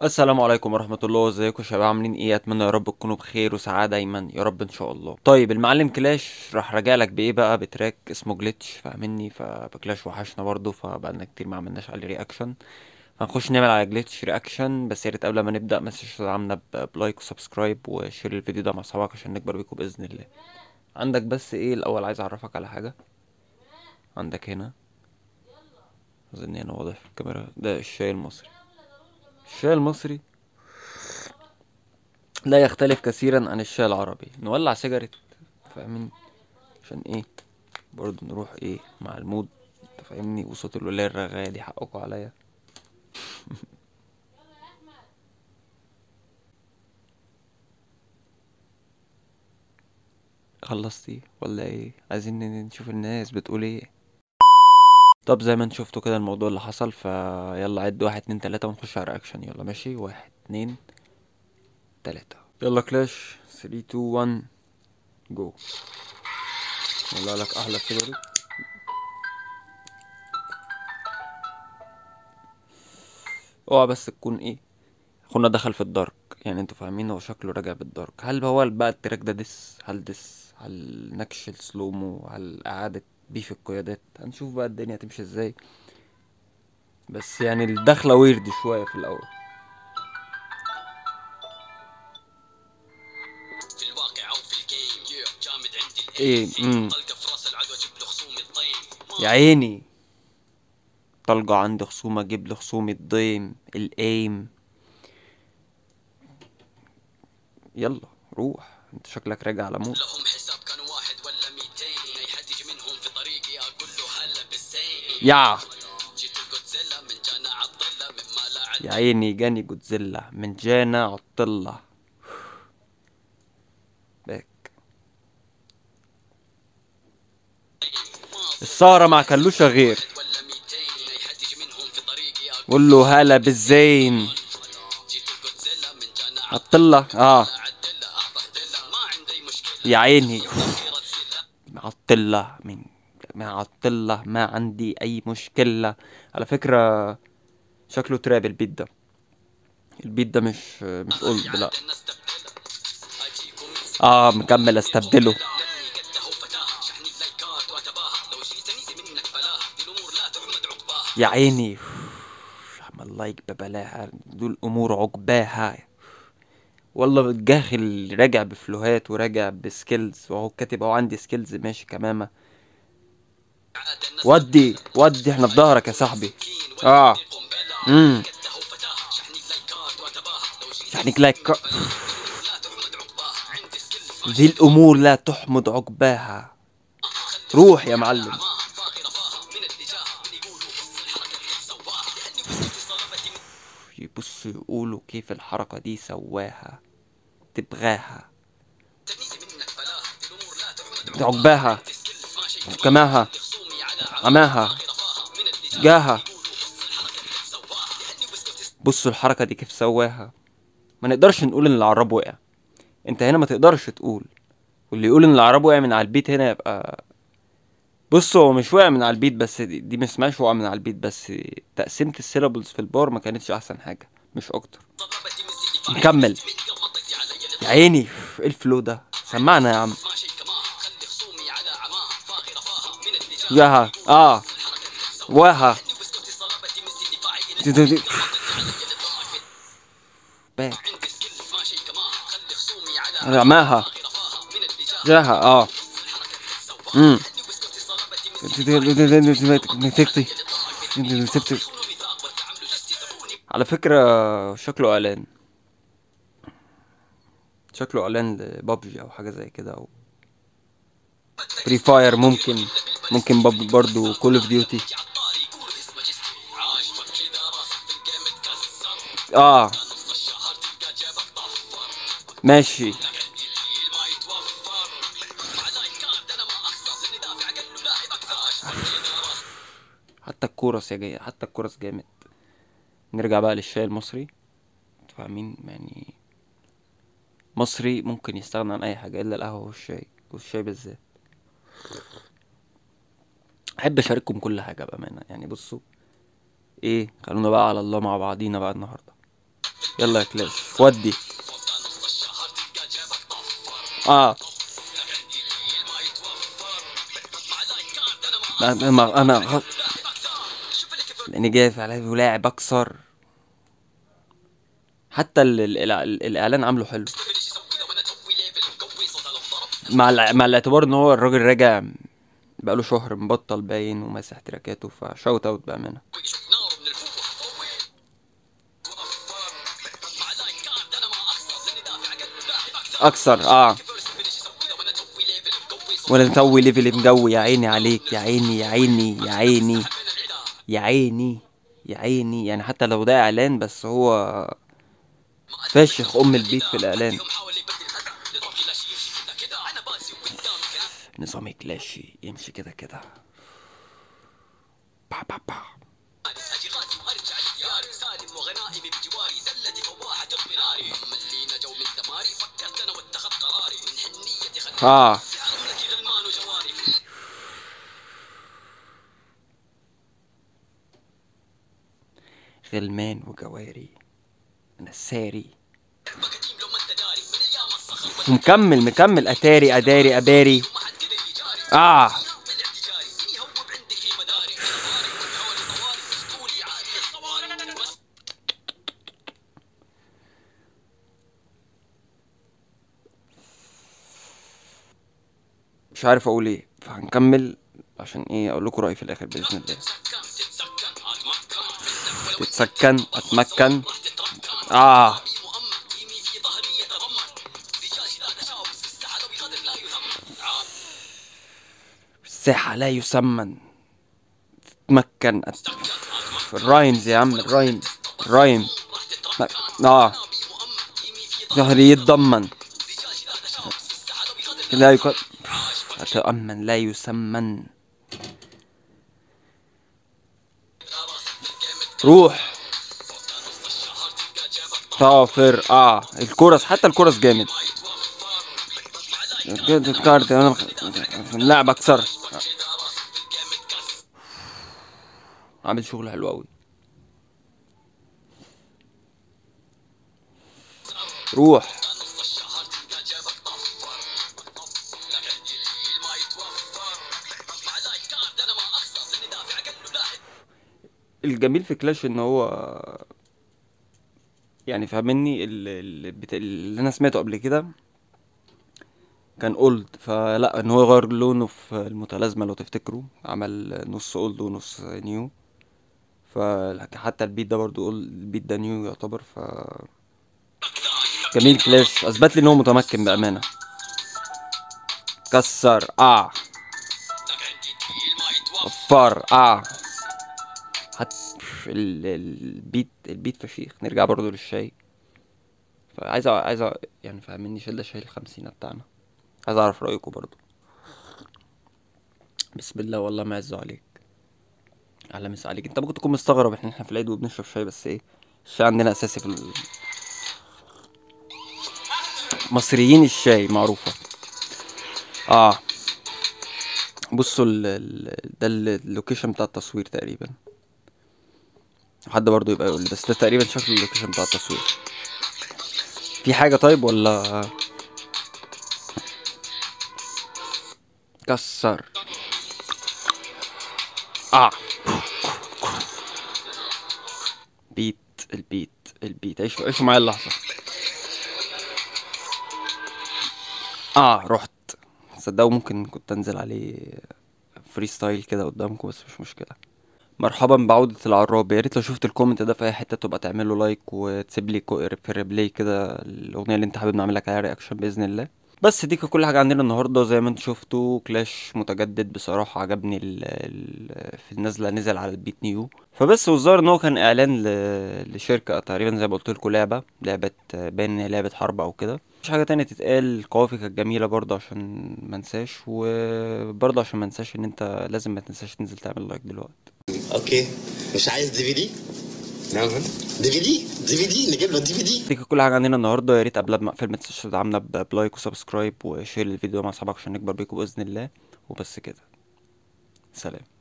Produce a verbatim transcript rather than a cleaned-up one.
السلام عليكم ورحمة الله، ازيكم يا شباب؟ عاملين ايه؟ اتمنى يا رب تكونوا بخير وسعادة دايما يا رب ان شاء الله. طيب المعلم كلاش راح راجعلك بايه بقى؟ بتراك اسمه جليتش، فاهمني؟ فبكلاش وحشنا برضه، فبقالنا كتير ما عملناش عليه رياكشن. هنخش نعمل على جليتش رياكشن، بس يا ريت قبل ما نبدأ ما تنساش تدعمنا ب- بلايك وسبسكرايب وشير الفيديو ده مع صحابك عشان نكبر بيكم بإذن الله. عندك بس ايه الأول، عايز اعرفك على حاجة. عندك هنا، اظن هنا واضح في الكاميرا، ده الشاي المصري. الشاي المصري لا يختلف كثيرا عن الشاي العربي. نولع سيجارة، فاهمين؟ عشان ايه؟ برضه نروح ايه مع المود، انت فاهمني؟ وصوت الولاية الرغاية دي حقكوا عليا. خلصتي ولا ايه؟ عايزين ن- نشوف الناس بتقول ايه. طب زي ما انت شفتوا كده الموضوع اللي حصل، فيلا عد واحد اتنين تلاتة ونخش على رياكشن. يلا ماشي، واحد اتنين تلاتة. يلا كلاش ثري تو وان جو. والله لك احلى سيجارة. اوعى بس تكون ايه، اخونا دخل في الدارك. يعني انتوا فاهمين هو شكله راجع بالدارك. هل هو بقى التراك ده ديس؟ هل ديس؟ هل نكش السلومو؟ هل اعادة بيف القيادات؟ هنشوف بقى الدنيا هتمشي ازاي. بس يعني الدخلة ويرد شوية في الاول. في الواقع او في الجيم جامد عندي ايه الايم امم طلقه في راس العدو اجيب له خصومي الضيم يا عيني، طلقة عند خصومة اجيب له خصومي الضيم الايم. يلا روح، انت شكلك راجع على موت. لهم حساب كانوا واحد ولا ميتين اي حد يجي منهم في طريقي اقول له هلا بالزين يا جيت الجودزيلا من جانا عضله مما لا عد يا عيني، جاني جودزيلا من جانا عطلة باك. السهرة مع كلوشة غير. واحد ولا ميتين اي حد يجي منهم في طريقي اقول قول له هلا بالزين. جيت الجودزيلا من جانا عطلة اه. عدله اعطه ما عندي مشكله يا عيني اخيرا تسيلا معطلة من معطلة، ما عندي اي مشكلة. على فكرة شكله تراب البيت ده. البيت ده مش مش قلب لا. عاد نستبدله اجيكم اه مكمل استبدله. لاني قده فتاه شحن اللايكات واتباها لو جيتني منك فلاها دي الامور لا تحمد عقباها يا عيني عمل لايك ببلاها، دول امور عقباها. والله الجاخل راجع بفلوهات وراجع بسكيلز، وهو كاتب اهو عندي سكيلز ماشي كمامة. عاد ودي نستبدله ودي احنا في ظهرك يا صاحبي. سكين اه ولاني قنبله امم قده فتاه شحن اللايكات واتباها لو يعني جيتني لايك. منك فلاها دي الامور لا تحمد عقباها عندي سكيلز ذي ماشي كمامة الامور لا تحمد عقباها. خلي روح يا خصومي على معلم. عماها باغي رفاها من اللي جاها من يقولوا بص الحركه اللي سواها لاني وسط صلبتي يبصوا يقولوا كيف الحركة دي سواها، تبغاها تنيزي منك فلاها دي الامور لا تحمد عقباها عقباها عندي سكيلز ماشي كمامة كماها خلي خصومي على عماها عماها باغي رفاها من اللي جاها من جاها. يقولوا بص الحركه اللي سواها لاني وسط بصوا الحركة دي كيف سواها. ما نقدرش نقول ان العراب وقع. انت هنا ما تقدرش تقول. واللي يقول ان العرب وقع من على البيت هنا يبقى، بص هو مش وقع من على البيت بس، دي, دي ما اسمهاش وقع من على البيت بس. تقسيمة السيلابلز في البار ما كانتش احسن حاجة، مش اكتر. صلبتي من زيدي فاعل نكمل. من قبل ما تطي علي يا الاطلاق عيني ايه الفلو ده؟ سمعنا يا عم. ماشي كماها خلي خصومي على عماها باغي رفاها من اللي جاها ياها من يقولوا اه بص الحركه اللي سواها واها. لاني وسط صلبتي من زيدي فاعل دي- دي- من دي. قبل ما تطي علي الاطلاق باك. عندي سكيلز ماشي كماها خلي خصومي على عماها رماها باغي رفاها من اللي جاها جاها اه. بص الحركه اللي سواها امم لاني وسط صلبتي من زيدي فاعل تكتي. علي الاطلاق بتبيني فاق يخونوا ميثاق والتعامل جستي سبوني على فكرة شكله اعلان، شكله اعلان لبابجي او حاجة زي كده، او فري فاير ممكن. ممكن باب برضو كول اوف ديوتي. اه ماشي. حتى الكورس يا جاي، حتى الكورس جامد. نرجع بقى للشاي المصري. انتوا فاهمين يعني، مصري ممكن يستغنى عن اي حاجه الا القهوه والشاي، والشاي بالذات. احب اشارككم كل حاجه بامانه. يعني بصوا ايه، خلونا بقى على الله مع بعضينا بقى النهارده. يلا يا كلاش ودي. اه انا انا غ... لاني جاي على ولاعب اكسر. حتى ال... ال... ال... ال... الاعلان عامله حلو، مع ال... مع الاعتبار ان هو الراجل راجع بقاله شهر مبطل باين وماسح تراكاته، فشوت اوت بامانه. اكسر اه ولا متوي ليفل مجوي. يا عيني عليك، يا عيني يا عيني يا عيني يا عيني يا عيني. يعني حتى لو ده اعلان بس هو فاشخ ام البيت في الاعلان. نظام كلاشي يمشي كده كده. با با با. اه غلمان وجواري نساري ومكمل مكمل اتاري اداري اباري. اه مش عارف اقول ايه، فهنكمل عشان ايه اقول لكم رايي في الاخر باذن الله. تتسكن اتمكن. اه الساحة لا يسمن. تتمكن أت... الرايمز يا عم، الرايم الرايم اه ظهري يتضمن. لا يك... أتأمن لا يسمن. روح طافر. اه الكورس، حتى الكورس جامد. كارت انا في اللعبة اكسر. عامل شغل حلو قوي. روح الجميل في كلاش ان هو يعني فاهمني، اللي, اللي انا سمعته قبل كده كان اولد، فلا ان هو يغير لونه في المتلازمه لو تفتكروا، عمل نص اولد ونص نيو. فحتى البيت ده برضو اولد، البيت ده نيو يعتبر. ف جميل كلاش، اثبت لي ان هو متمكن بامانه. كسر اه وفر اه حتى البيت البيت فشيخ. نرجع برضو للشاي. فعايز عايز يعني فاهمني شيل ده شاي الخمسينة بتاعنا. عايز اعرف رايكم برضو. بسم الله والله ما يعزوا عليك. اهلا مسا عليك. انت ممكن تكون مستغرب ان احنا في العيد وبنشرب شاي، بس ايه الشاي عندنا اساسي في المصريين. الشاي معروفه. اه بصوا ال ال ده اللوكيشن بتاع التصوير تقريبا. حد برضو يبقى يقول لي، بس ده تقريبا شكل اللوكيشن بتاع التصوير. في حاجه طيب ولا كسر؟ اه بيت البيت البيت عيشوا عيشوا معايا اللحظه. اه رحت. صدقوا ممكن كنت انزل عليه فري ستايل كده قدامكم، بس مش مشكله. مرحبا بعودة العراب. يا ريت لو شفت الكومنت ده في اي حته تبقى تعمل له لايك وتسيب لي كو- في الريبلاي كده الاغنيه اللي انت حابب نعمل لك عليها رياكشن باذن الله. بس دي كانت كل حاجه عندنا النهارده. زي ما انتم شفتوا كلاش متجدد بصراحه، عجبني ال ال في النازله نزل على البيت نيو. فبس والظاهر ان هو كان اعلان ل- لشركه تقريبا زي ما قلت لكم، لعبه لعبه باين ان هي لعبه حرب او كده. مش حاجه تانية تتقال. القوافي كانت جميله برضه عشان منساش، وبرضه عشان منساش ان انت لازم ما تنساش تنزل تعمل لايك دلوقتي. اوكي، مش عايز دي في دي؟ نعم دي في دي دي في دي نجيب له دي في دي. دي كانت كل حاجه عندنا النهارده. يا ريت قبل ما اقفل ما تنساش تدعمنا ب- بلايك وسبسكرايب وشير الفيديو مع اصحابك عشان نكبر بيكم باذن الله. وبس كده، سلام.